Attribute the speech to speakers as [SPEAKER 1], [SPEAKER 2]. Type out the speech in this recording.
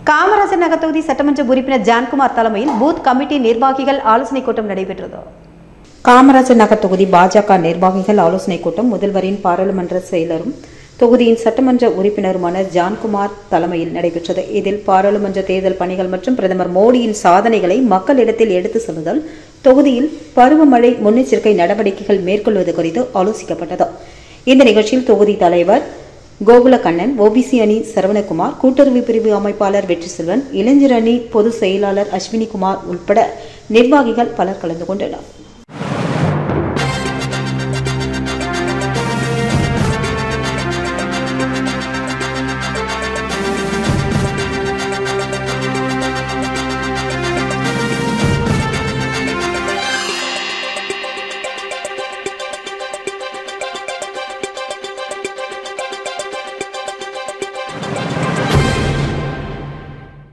[SPEAKER 1] காமராஜர் நகர் தொகுதி சட்டமன்ற உறுப்பினர் ஜான்குமார் தலைமையில் பூத் கமிட்டி நிர்வாகிகள் ஆலோசனை கூட்டம் நடைபெற்றது. காமராஜர் நகர் தொகுதி பாஜக நிர்வாகிகள் ஆலோசனை கூட்டம் முதல்வரின் பாராளுமன்ற செயலரும் தொகுதியின் சட்டமன்ற உறுப்பினருமான ஜான்குமார் தலைமையில் நடைபெற்றது. இதில் பாராளுமன்ற தேர்தல் பணிகள் மற்றும் பிரதமர் மோடியின் சாதனைகளை மக்களிடத்தில் எடுத்து செல்லுதல், தொகுதியில் பருவமழை முன்னெச்சரிக்கை நடவடிக்கைகள் மேற்கொள்வது குறித்து ஆலோசிக்கப்பட்டது. இந்த நிகழ்ச்சியில் தொகுதி தலைவர் கோகுலகண்ணன், ஓபிசி அணி சரவணகுமார், கூட்டுறவு பிரிவு அமைப்பாளர் வெற்றிசெல்வன், இளைஞர் அணி பொதுச் செயலாளர் அஸ்வினிகுமார் உட்பட நிர்வாகிகள் பலர் கலந்து கொண்டனர்.